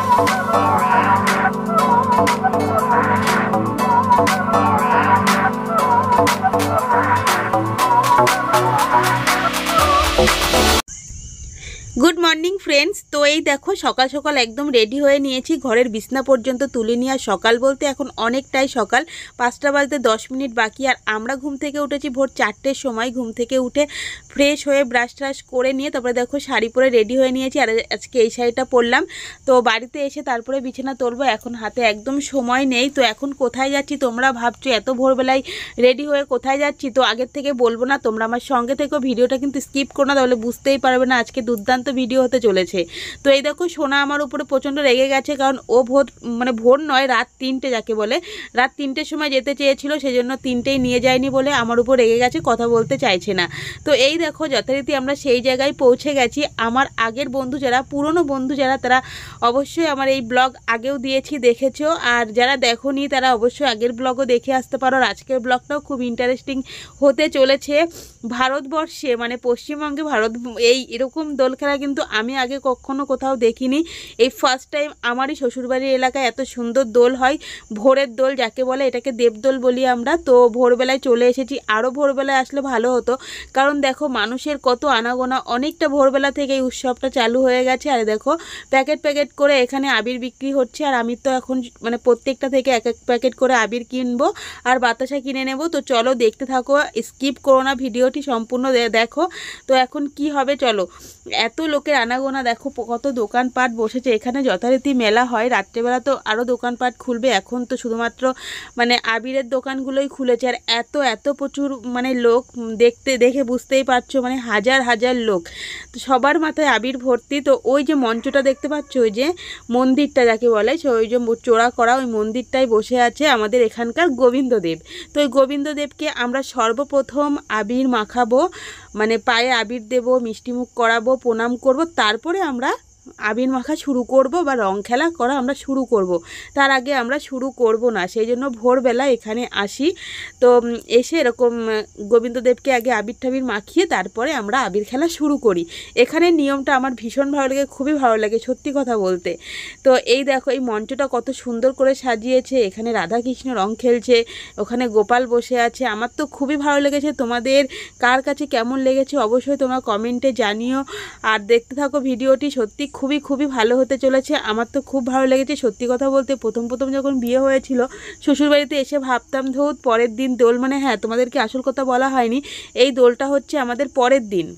Good morning friends. तो ये देखो सकाल सकाल एकदम रेडी हो निएछि, घरेर बिछना पर्यन्त तुले निয়ে सकाल बोलते এখন অনেকটাই সকাল, 5টা বাজতে 10 মিনিট বাকি। আর আমরা ঘুম থেকে উঠেছি ভোর 4টের সময়। ঘুম থেকে উঠে ফ্রেশ হয়ে ব্রাশ ট্রাশ করে নিয়ে তারপরে দেখো শাড়ি পরে রেডি হয়ে নিয়েছি। আর আজকে এই শাড়িটা পরলাম। তো বাড়িতে এসে তারপরে বিছানা তুলবো, এখন হাতে একদম সময় নেই। তো এখন কোথায় যাচ্ছি তোমরা ভাবছো এত ভোরবেলায় রেডি হয়ে কোথায় যাচ্ছি, তো আগের থেকে বলবো না, তোমরা আমার সঙ্গে থেকো, ভিডিওটা কিন্তু স্কিপ করো না, তাহলে বুঝতেই পারবে না আজকে দুর্দান্ত ভিডিও হতে চলেছে। তো এই দেখো সোনা আমার উপরে প্রচণ্ড রেগে গেছে, কারণ ও ভোর নয় রাত 3টে, যাকে বলে রাত 3টের সময় যেতে চেয়েছিল, সেই জন্য 3টেই নিয়ে যায়নি বলে আমার উপর রেগে গেছে, কথা বলতে চাইছে না। তো এই দেখো যথারীতি আমরা সেই জায়গায় পৌঁছে গেছি। আমার আগের বন্ধু যারা, পুরনো বন্ধু যারা, তারা অবশ্যই আমার এই ব্লগ আগেও দিয়েছি, দেখেছো। আর যারা দেখোনি তারা অবশ্যই আগের ব্লগও দেখে আসতে পারো। আর আজকের ব্লগটাও খুব ইন্টারেস্টিং হতে চলেছে। ভারতবর্ষে মানে পশ্চিমবঙ্গে এই এরকম দোল খেলা কিন্তু আমি আগে কখনো কোথাও দেখিনি। এই ফার্স্ট টাইম আমারই শ্বশুরবাড়ির এলাকায় এত সুন্দর দোল হয়, ভোরের দোল যাকে বলে, এটাকে দেবদোল বলি আমরা। তো ভোরবেলায় চলে এসেছি, আরও ভোরবেলায় আসলে ভালো হতো, কারণ দেখো মানুষের কত আনাগোনা, অনেকটা ভোরবেলা থেকে এই উৎসবটা চালু হয়ে গেছে। আর দেখো প্যাকেট প্যাকেট করে এখানে আবির বিক্রি হচ্ছে। আর আমি তো এখন মানে প্রত্যেকটা থেকে এক এক প্যাকেট করে আবির কিনবো আর বাতাসা কিনে নেব। তো চলো দেখতে থাকো, স্কিপ করো না, ভিডিওটি সম্পূর্ণ দেখো। তো এখন কি হবে চলো। এত লোকের আনাগোনা দেখো, কত দোকানপাট বসেছে এখানে, যথারীতি মেলা হয়। রাত্রেবেলা তো আরও দোকানপাট খুলবে, এখন তো শুধুমাত্র মানে আবিরের দোকানগুলোই খুলেছে। আর এত প্রচুর মানে লোক, দেখে বুঝতেই পারছো, মানে হাজার হাজার লোক, তো সবার মাথায় আবির ভর্তি। তো ওই যে মঞ্চটা দেখতে পাচ্ছ, ওই যে মন্দিরটা যাকে বলে, ওই যে চোরা করা ওই মন্দিরটাই বসে আছে আমাদের এখানকার গোবিন্দদেব। তো ওই গোবিন্দদেবকে আমরা সর্বপ্রথম আবির মাখাবো, মানে পায়ে আবির দেব, মিষ্টিমুখ করাবো, প্রণাম করব, তারপরে আমরা আবির মাখা শুরু করব বা রং খেলা করা আমরা শুরু করব। তার আগে আমরা শুরু করব না, সেই জন্য ভোরবেলা এখানে আসি। তো এসে এরকম গোবিন্দদেবকে আগে আবির টাবির মাখিয়ে তারপরে আমরা আবির খেলা শুরু করি। এখানে নিয়মটা আমার ভীষণ ভালো লাগে, খুবই ভালো লাগে সত্যি কথা বলতে। তো এই দেখো এই মঞ্চটা কত সুন্দর করে সাজিয়েছে, এখানে রাধাকৃষ্ণ রং খেলছে, ওখানে গোপাল বসে আছে। আমার তো খুবই ভালো লেগেছে, তোমাদের কার কাছে কেমন লেগেছে অবশ্যই তোমরা কমেন্টে জানিও। আর দেখতে থাকো ভিডিওটি, সত্যি খুবই ভালো হতে চলেছে। আমার তো খুব ভালো লেগেছে সত্যি কথা বলতে। প্রথম যখন বিয়ে হয়েছিল শ্বশুরবাড়িতে এসে ভাবতাম ধুত পরের দিন দোল, মানে হ্যাঁ তোমাদেরকে আসল কথা বলা হয়নি, এই দোলটা হচ্ছে আমাদের পরের দিন।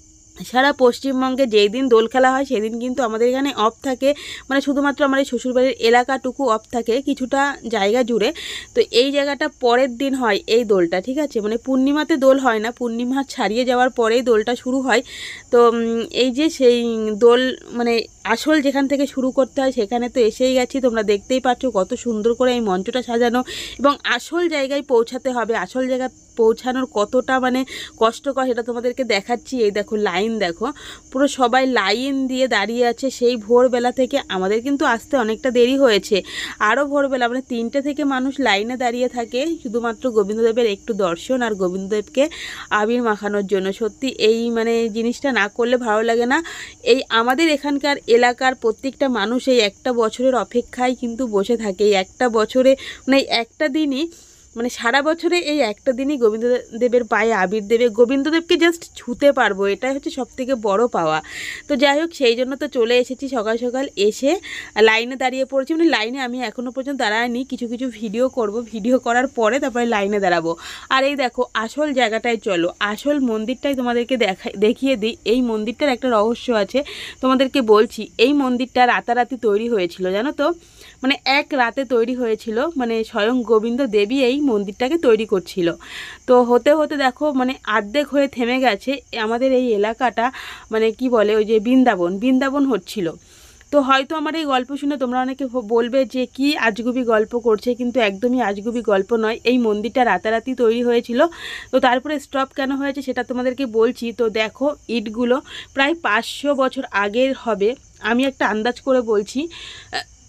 সারা পশ্চিমবঙ্গে যেই দিন দোল খেলা হয় সেদিন কিন্তু আমাদের এখানে অফ থাকে, মানে শুধুমাত্র আমার এই শ্বশুরবাড়ির এলাকাটুকু অফ থাকে কিছুটা জায়গা জুড়ে। তো এই জায়গাটা পরের দিন হয় এই দোলটা, ঠিক আছে, মানে পূর্ণিমাতে দোল হয় না, পূর্ণিমা ছাড়িয়ে যাওয়ার পরেই দোলটা শুরু হয়। তো এই যে সেই দোল মানে আসল যেখান থেকে শুরু করতে হয় সেখানে তো এসেই গেছি। তোমরা দেখতেই পাচ্ছ কত সুন্দর করে এই মঞ্চটা সাজানো, এবং আসল জায়গায় পৌঁছাতে হবে। আসল জায়গায় পৌঁছানোর কতটা মানে কষ্টকর সেটা তোমাদেরকে দেখাচ্ছি। এই দেখো লাইন দেখো, পুরো সবাই লাইন দিয়ে দাঁড়িয়ে আছে সেই ভোরবেলা থেকে। আমাদের কিন্তু আসতে অনেকটা দেরি হয়েছে, আরও ভোরবেলা মানে 3টে থেকে মানুষ লাইনে দাঁড়িয়ে থাকে শুধুমাত্র গোবিন্দদেবের একটু দর্শন আর গোবিন্দদেবকে আবির মাখানোর জন্য। সত্যি এই মানে জিনিসটা না করলে ভালো লাগে না। এই আমাদের এখানকার এলাকার প্রত্যেকটা মানুষ এই একটা বছরের অপেক্ষায় কিন্তু বসে থাকে। এই একটা বছরে মানে একটা দিনই, মানে সারা বছরে এই একটা দিনই গোবিন্দদেবের পায়ে আবির দেবে, গোবিন্দদেবকে জাস্ট ছুঁতে পারবো, এটাই হচ্ছে সবথেকে বড় পাওয়া। তো যাই হোক সেই জন্য তো চলে এসেছি সকাল সকাল, এসে লাইনে দাঁড়িয়ে পড়েছি। মানে লাইনে আমি এখনও পর্যন্ত দাঁড়াইনি, কিছু ভিডিও করব, ভিডিও করার পরে তারপরে লাইনে দাঁড়াবো। আর এই দেখো আসল জায়গাটায় চলো, আসল মন্দিরটাই তোমাদেরকে দেখিয়ে দিই। এই মন্দিরটার একটা রহস্য আছে তোমাদেরকে বলছি। এই মন্দিরটা রাতারাতি তৈরি হয়েছিল জানো তো, মানে এক রাতে তৈরি হয়েছিল, মানে স্বয়ং গোবিন্দ দেবী এই মন্দিরটাকে তৈরি করছিল। তো হতে হতে দেখো মানে অর্ধেক হয়ে থেমে গেছে আমাদের এই এলাকাটা, মানে কি বলে ওই যে বৃন্দাবন হচ্ছিল। তো হয়তো আমার এই গল্প শুনে তোমরা অনেকে বলবে যে কি আজগুবি গল্প করছে, কিন্তু একদমই আজগুবি গল্প নয়। এই মন্দিরটা রাতারাতি তৈরি হয়েছিল। তো তারপরে স্টপ কেন হয়েছে সেটা তোমাদেরকে বলছি। তো দেখো ইটগুলো প্রায় 500 বছর আগের হবে, আমি একটা আন্দাজ করে বলছি।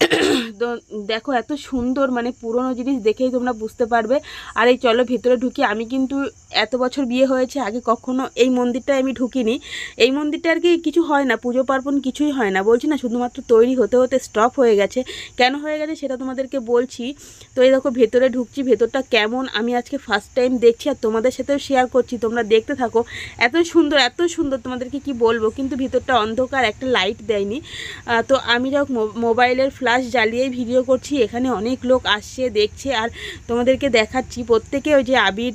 তো দেখো এত সুন্দর, মানে পুরনো জিনিস দেখেই তোমরা বুঝতে পারবে। আর এই চলো ভেতরে ঢুকি। আমি কিন্তু এত বছর বিয়ে হয়েছে, আগে কখনো এই মন্দিরটায় আমি ঢুকিনি। এই মন্দিরটা আর কি কিছু হয় না, পুজো পার্বণ কিছুই হয় না, বলছি না, শুধুমাত্র তৈরি হতে হতে স্টপ হয়ে গেছে। কেন হয়ে গেছে সেটা তোমাদেরকে বলছি। তো এই দেখো ভেতরে ঢুকছি, ভেতরটা কেমন আমি আজকে ফার্স্ট টাইম দেখছি আর তোমাদের সাথেও শেয়ার করছি, তোমরা দেখতে থাকো। এত সুন্দর, এত সুন্দর, তোমাদেরকে কি বলবো। কিন্তু ভিতরটা অন্ধকার, একটা লাইট দেয়নি। তো আমি যখন মোবাইলের ফ্ল্যাশ জ্বালিয়েই ভিডিও করছি, এখানে অনেক লোক আসছে, দেখছে, আর তোমাদেরকে দেখাচ্ছি প্রত্যেকে ওই যে আবির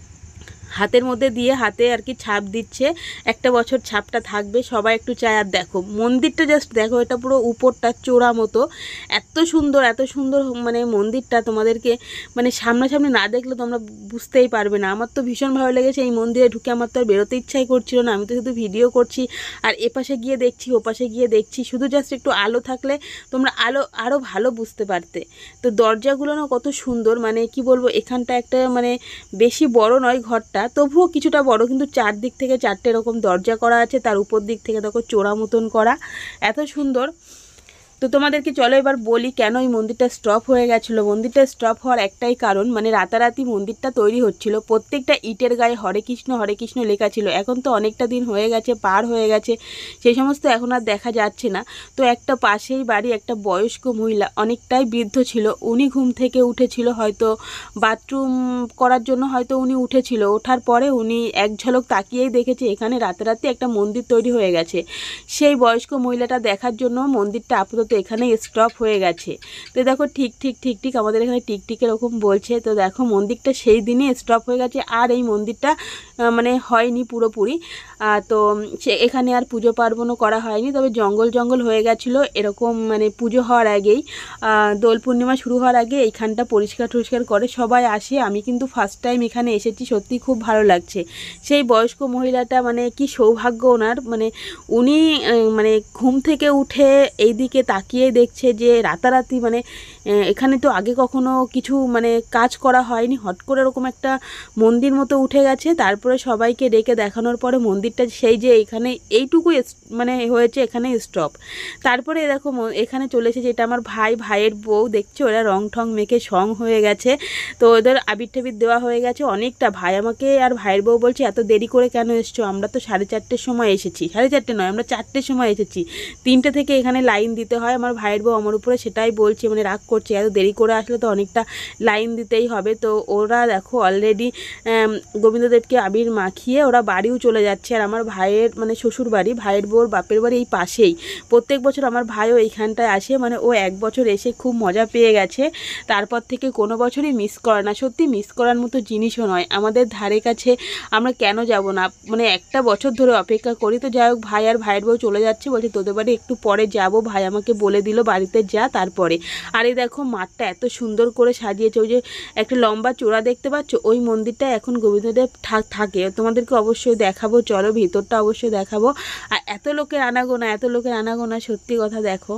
হাতের মধ্যে দিয়ে হাতে আর কি ছাপ দিচ্ছে, একটা বছর ছাপটা থাকবে, সবাই একটু চায়। আর দেখো মন্দিরটা জাস্ট দেখো, এটা পুরো উপরটা চোরা মতো, এত সুন্দর, এত সুন্দর, মানে মন্দিরটা তোমাদেরকে মানে সামনাসামনি না দেখলে তোমরা বুঝতেই পারবে না। আমার তো ভীষণ ভালো লেগেছে এই মন্দিরে ঢুকে, আমার তো আর বেরোতে ইচ্ছাই করছিল না, আমি তো শুধু ভিডিও করছি আর এপাশে গিয়ে দেখছি ওপাশে গিয়ে দেখছি, শুধু জাস্ট একটু আলো থাকলে তোমরা আরও ভালো বুঝতে পারতে। তো দরজাগুলো না কত সুন্দর, মানে কি বলবো, এখানটা একটা মানে বেশি বড় নয় ঘরটা, তবুও কিছুটা বড়, কিন্তু চারদিক থেকে চারটে এরকম দরজা করা আছে, তার উপর দিক থেকে দেখো চোরা মতন করা, এত সুন্দর। তো তোমাদেরকে চলো এবার বলি কেন এই মন্দিরটা স্টপ হয়ে গেছিলো। মন্দিরটা স্টপ হওয়ার একটাই কারণ, মানে রাতারাতি মন্দিরটা তৈরি হচ্ছিল, প্রত্যেকটা ইটের গায়ে হরে কৃষ্ণ লেখা ছিল। এখন তো অনেকটা দিন হয়ে গেছে, পার হয়ে গেছে, সেই সমস্ত এখন আর দেখা যাচ্ছে না। তো একটা পাশেই বাড়ি একটা বয়স্ক মহিলা, অনেকটাই বৃদ্ধ ছিল, উনি ঘুম থেকে উঠেছিল, হয়তো বাথরুম করার জন্য হয়তো উনি উঠেছিল, ওঠার পরে উনি এক ঝলক তাকিয়েই দেখেছে এখানে রাতারাতি একটা মন্দির তৈরি হয়ে গেছে। সেই বয়স্ক মহিলাটা দেখার জন্য মন্দিরটা আপাতত এখানে স্টপ হয়ে গেছে। তো দেখো ঠিক আমাদের এখানে টিক এরকম বলছে। তো দেখো মন্দিরটা সেই দিনই স্টপ হয়ে গেছে, আর এই মন্দিরটা মানে হয়নি পুরোপুরি। তো এখানে আর পুজো পার্বণও করা হয়নি, তবে জঙ্গল হয়ে গেছিলো এরকম, মানে পুজো হওয়ার আগেই, দোল পূর্ণিমা শুরু হওয়ার আগে এইখানটা পরিষ্কার করে সবাই আসে। আমি কিন্তু ফার্স্ট টাইম এখানে এসেছি, সত্যি খুব ভালো লাগছে। সেই বয়স্ক মহিলাটা মানে কি সৌভাগ্য ওনার, মানে উনি মানে ঘুম থেকে উঠে এই দিকে তাকিয়ে দেখছে যে রাতারাতি, মানে এখানে তো আগে কখনো কিছু মানে কাজ করা হয়নি, হট করে এরকম একটা মন্দির মতো উঠে গেছে। তারপরে সবাইকে ডেকে দেখানোর পরে মন্দিরটা সেই যে এখানে এইটুকু মানে হয়েছে, এখানে স্টপ। তারপরে দেখো এখানে চলে এসেছে, এটা আমার ভাইয়ের বউ, দেখছো ওরা রং ঠং মেখে সং হয়ে গেছে। তো ওদের আবির টাবির দেওয়া হয়ে গেছে অনেকটা। ভাই আমাকে আর ভাইয়ের বউ বলছে এত দেরি করে কেন এসছো, আমরা তো 4:30-র সময় এসেছি। 4:30 নয়, আমরা 4টের সময় এসেছি, 3টে থেকে এখানে লাইন দিতে হয়। আমার ভাইয়ের বউ আমার উপরে সেটাই বলছে, মানে রাগ করছে, এত দেরি করে আসলে তো অনেকটা লাইন দিতেই হবে। তো ওরা দেখো অলরেডি গোবিন্দদেবকে আবির মাখিয়ে ওরা বাড়িও চলে যাচ্ছে। আর আমার ভাইয়ের মানে শ্বশুর বাড়ি, ভাইয়ের বউর বাপের বাড়ি এই পাশেই। প্রত্যেক বছর আমার ভাইও এইখানটায় আসে, মানে ও এক বছর এসে খুব মজা পেয়ে গেছে, তারপর থেকে কোনো বছরই মিস করে না। সত্যি মিস করার মতো জিনিসও নয়, আমাদের ধারে কাছে, আমরা কেন যাব না, মানে একটা বছর ধরে অপেক্ষা করি। তো যাই হোক, ভাই আর ভাইয়ের বউ চলে যাচ্ছে, বলছে তোদের বাড়ি একটু পরে যাব, ভাই আমাকে বলে দিল বাড়িতে যা তারপরে। আর এই দেখো মাঠটা এত সুন্দর করে সাজিয়েছে, ওই যে একটা লম্বা চূড়া দেখতে পাচ্ছ, ওই মন্দিরটা এখন গোবিন্দদেব থাকে। তোমাদেরকে অবশ্যই দেখাবো, চলো ভিতরটা অবশ্যই দেখাবো। আর এত লোকের আনাগোনা, সত্যি কথা। দেখো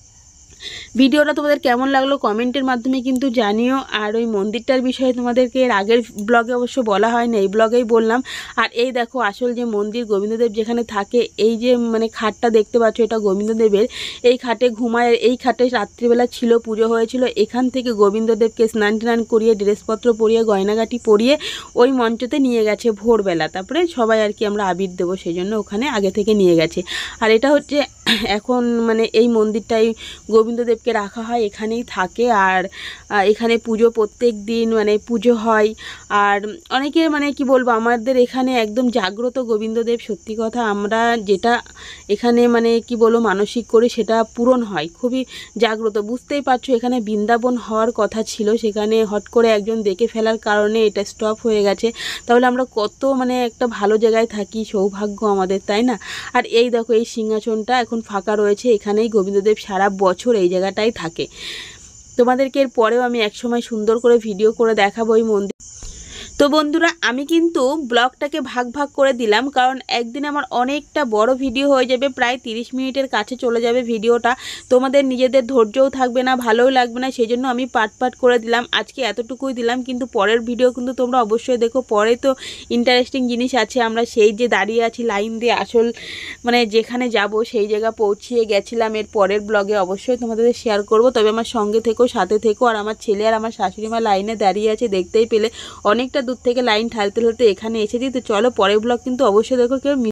ভিডিওটা তোমাদের কেমন লাগলো কমেন্টের মাধ্যমে কিন্তু জানিও। আর ওই মন্দিরটার বিষয়ে তোমাদেরকে এর আগের ব্লগে অবশ্য বলা হয়নি, এই ব্লগেই বললাম। আর এই দেখো আসল যে মন্দির, গোবিন্দদেব যেখানে থাকে, এই যে মানে খাটটা দেখতে পাচ্ছ, এটা গোবিন্দদেবের। এই খাটে ঘুমায়, এই খাটে রাত্রিবেলা ছিল, পুজো হয়েছিল। এখান থেকে গোবিন্দদেবকে স্নান টান করিয়ে, ড্রেসপত্র পরিয়ে, গয়নাগাটি পরিয়ে ওই মঞ্চতে নিয়ে গেছে ভোরবেলা। তারপরে সবাই আর কি আমরা আবির দেবো সেই জন্য ওখানে আগে থেকে নিয়ে গেছে। আর এটা হচ্ছে এখন মানে এই মন্দিরটাই গোবিন্দদেবকে রাখা হয়, এখানেই থাকে। আর এখানে পুজো প্রত্যেক দিন মানে পুজো হয়। আর অনেকে মানে কি বলবো, আমাদের এখানে একদম জাগ্রত গোবিন্দদেব, সত্যি কথা। আমরা যেটা এখানে মানে কি বলবো মানসিক করি সেটা পূরণ হয়, খুবই জাগ্রত। বুঝতেই পারছো এখানে বৃন্দাবন হওয়ার কথা ছিল, সেখানে হট করে একজন দেখে ফেলার কারণে এটা স্টপ হয়ে গেছে। তাহলে আমরা কত মানে একটা ভালো জায়গায় থাকি, সৌভাগ্য আমাদের, তাই না? আর এই দেখো এই সিংহাসনটা এখন ফাঁকা রয়েছে, এখানেই গোবিন্দদেব সারা বছর এই জায়গাটাই থাকে। তোমাদেরকে এর পরেও আমি একসময় সুন্দর করে ভিডিও করে দেখাবো এই মন্দির। তো বন্ধুরা আমি কিন্তু ব্লগটাকে ভাগ ভাগ করে দিলাম, কারণ একদিন আমার অনেকটা বড় ভিডিও হয়ে যাবে, প্রায় 30 মিনিটের কাছে চলে যাবে ভিডিওটা। তোমাদের নিজেদের ধৈর্যও থাকবে না, ভালোও লাগবে না, সেই জন্য আমি পার্ট পার্ট করে দিলাম। আজকে এতটুকুই দিলাম, কিন্তু পরের ভিডিও কিন্তু তোমরা অবশ্যই দেখো। পরে তো ইন্টারেস্টিং জিনিস আছে। আমরা সেই যে দাঁড়িয়ে আছি লাইন দিয়ে, আসল মানে যেখানে যাব সেই জায়গা পৌঁছিয়ে গেছিলাম, এর পরের ব্লগে অবশ্যই তোমাদের শেয়ার করব। তবে আমার সঙ্গে থেকো, সাথে থেকো। আর আমার ছেলে আর আমার শাশুড়ি মা লাইনে দাঁড়িয়ে আছে, দেখতেই পেলে অনেকটা দূর থেকে লাইন ঠালতে ঠালতে এখানে এসেছি। তো চলো পরের ব্লগ কিন্তু অবশ্যই দেখো, কেউ